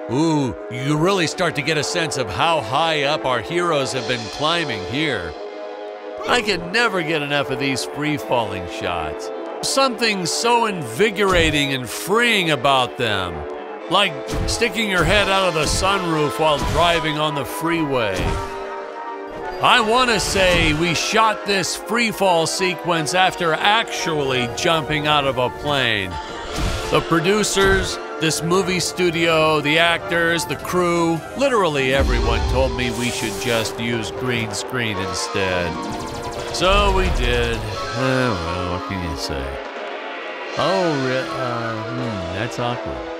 Ooh, you really start to get a sense of how high up our heroes have been climbing here. I can never get enough of these free-falling shots. Something so invigorating and freeing about them. Like sticking your head out of the sunroof while driving on the freeway. I want to say we shot this freefall sequence after actually jumping out of a plane. The producers, this movie studio, the actors, the crew, literally everyone told me we should just use green screen instead. So we did. Well, what can you say? Oh, that's awkward.